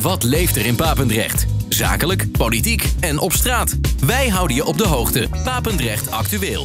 Wat leeft er in Papendrecht? Zakelijk, politiek en op straat. Wij houden je op de hoogte. Papendrecht actueel.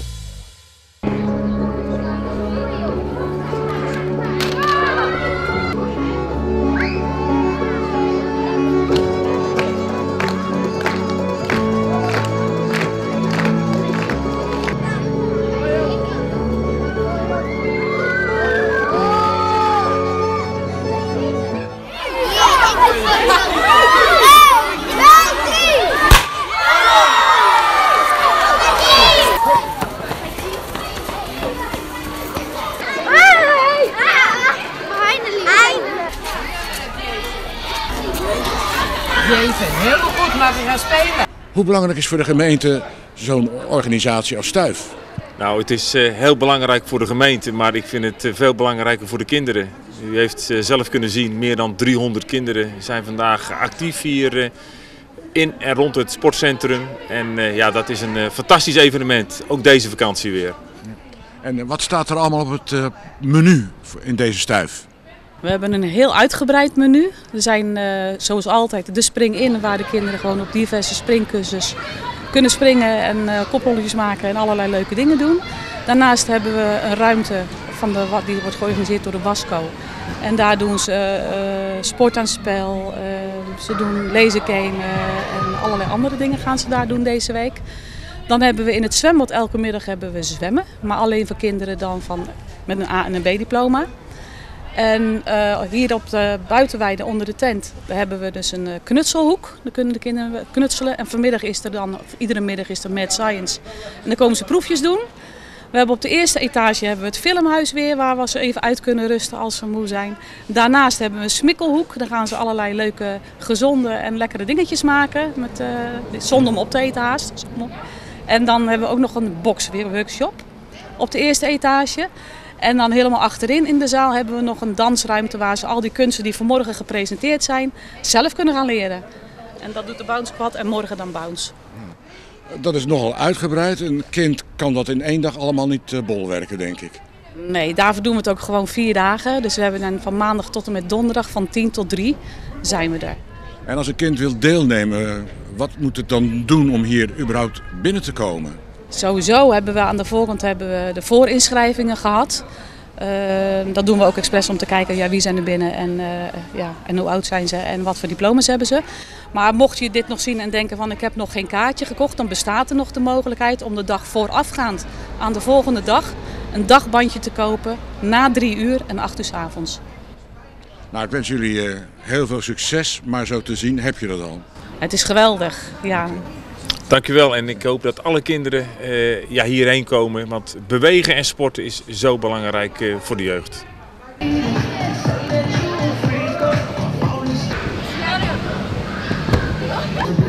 Jeetje, heel goed, maar we gaan spelen. Hoe belangrijk is voor de gemeente zo'n organisatie als Stuif? Nou, het is heel belangrijk voor de gemeente, maar ik vind het veel belangrijker voor de kinderen. U heeft zelf kunnen zien, meer dan 300 kinderen zijn vandaag actief hier in en rond het sportcentrum. En ja, dat is een fantastisch evenement, ook deze vakantie weer. En wat staat er allemaal op het menu in deze Stuif? We hebben een heel uitgebreid menu. Er zijn zoals altijd de spring-in waar de kinderen gewoon op diverse springkussens kunnen springen en koprolletjes maken en allerlei leuke dingen doen. Daarnaast hebben we een ruimte die wordt georganiseerd door de Wasco. En daar doen ze sport aan spel, ze doen lasergamen en allerlei andere dingen gaan ze daar doen deze week. Dan hebben we in het zwembad elke middag zwemmen, maar alleen voor kinderen dan met een A- en een B-diploma. En hier op de buitenweide onder de tent hebben we dus een knutselhoek. Daar kunnen de kinderen knutselen. En iedere middag is er Mad Science. En dan komen ze proefjes doen. We hebben op de eerste etage het filmhuis weer, waar we ze even uit kunnen rusten als ze moe zijn. Daarnaast hebben we een smikkelhoek. Daar gaan ze allerlei leuke, gezonde en lekkere dingetjes maken. Zonder om op te eten haast. En dan hebben we ook nog een boksworkshop op de eerste etage. En dan helemaal achterin in de zaal hebben we nog een dansruimte waar ze al die kunsten die vanmorgen gepresenteerd zijn, zelf kunnen gaan leren. En dat doet de Bounce Squad en morgen dan Bounce. Dat is nogal uitgebreid. Een kind kan dat in één dag allemaal niet bolwerken, denk ik. Nee, daarvoor doen we het ook gewoon 4 dagen. Dus we hebben dan van maandag tot en met donderdag van 10 tot 3 zijn we er. En als een kind wil deelnemen, wat moet het dan doen om hier überhaupt binnen te komen? Sowieso hebben we aan de voorkant de voorinschrijvingen gehad. Dat doen we ook expres om te kijken wie zijn er binnen en hoe oud zijn ze en wat voor diploma's hebben ze. Maar mocht je dit nog zien en denken van ik heb nog geen kaartje gekocht, dan bestaat er nog de mogelijkheid om de dag voorafgaand aan de volgende dag een dagbandje te kopen na 3 uur en 8 uur 's avonds. Nou, ik wens jullie heel veel succes, maar zo te zien heb je dat al. Het is geweldig, ja. Dankjewel en ik hoop dat alle kinderen hierheen komen, want bewegen en sporten is zo belangrijk voor de jeugd.